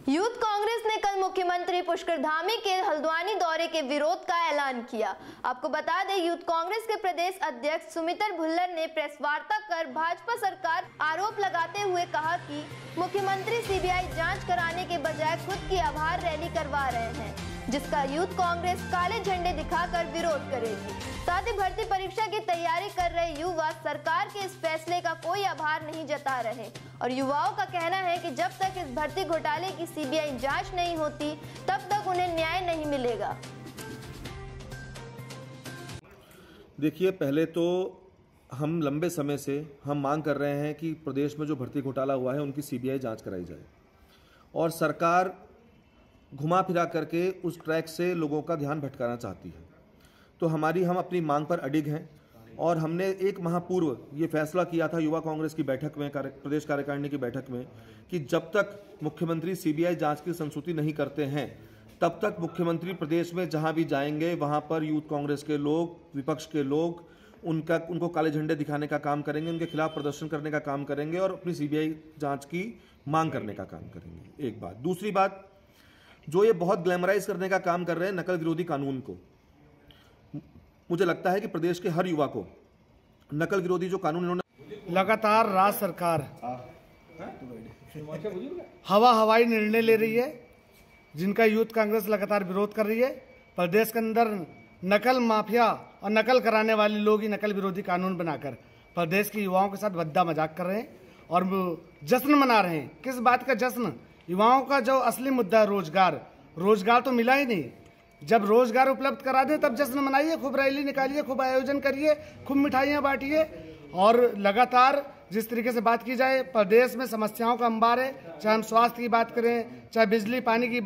Youth Congress ने कल मुख्यमंत्री पुष्कर धामी के हल्द्वानी दौरे के विरोध का ऐलान किया। आपको बता दें, यूथ कांग्रेस के प्रदेश अध्यक्ष सुमितर भुल्लर ने प्रेस वार्ता कर भाजपा सरकार आरोप लगाते हुए कहा कि मुख्यमंत्री सीबीआई जांच कराने के बजाय खुद की आभार रैली करवा रहे हैं, जिसका यूथ कांग्रेस काले झंडे दिखाकर विरोध करेगी। साथ ही भर्ती परीक्षा की तैयारी कर रहे युवा सरकार के इस फैसले का कोई आभार नहीं जता रहे और युवाओं का कहना है कि जब तक इस भर्ती घोटाले की सीबीआई जांच नहीं होती तब तक उन्हें न्याय नहीं मिलेगा। देखिए, पहले तो हम लंबे समय से हम मांग कर रहे हैं कि प्रदेश में जो भर्ती घोटाला हुआ है उनकी सीबीआई जांच कराई जाए और सरकार घुमा फिरा करके उस ट्रैक से लोगों का ध्यान भटकाना चाहती है। तो हम अपनी मांग पर अडिग हैं और हमने एक माह पूर्व ये फैसला किया था युवा कांग्रेस की बैठक में, प्रदेश कार्यकारिणी की बैठक में, कि जब तक मुख्यमंत्री सीबीआई जांच की संस्तुति नहीं करते हैं तब तक मुख्यमंत्री प्रदेश में जहां भी जाएंगे वहां पर यूथ कांग्रेस के लोग, विपक्ष के लोग उनको काले झंडे दिखाने का काम करेंगे, उनके खिलाफ प्रदर्शन करने का काम करेंगे और अपनी सीबीआई जांच की मांग करने का काम करेंगे। एक बात। दूसरी बात, जो ये बहुत ग्लैमराइज करने का काम कर रहे हैं नकल विरोधी कानून को, मुझे लगता है कि प्रदेश के हर युवा को नकल विरोधी जो कानून इन्होंने लगातार राज्य सरकार हवाई निर्णय ले रही है जिनका यूथ कांग्रेस लगातार विरोध कर रही है। प्रदेश के अंदर नकल माफिया और नकल कराने वाले लोग ही नकल विरोधी कानून बनाकर प्रदेश के युवाओं के साथ भद्दा मजाक कर रहे हैं और जश्न मना रहे हैं। किस बात का जश्न? युवाओं का जो असली मुद्दा है रोजगार तो मिला ही नहीं। जब रोजगार उपलब्ध करा दे तब जश्न मनाइए, खूब रैली निकालिए, खूब आयोजन करिए, खूब मिठाइयाँ बांटिए। और लगातार जिस तरीके से बात की जाए, प्रदेश में समस्याओं का अंबार है, चाहे हम स्वास्थ्य की बात करें, चाहे बिजली पानी की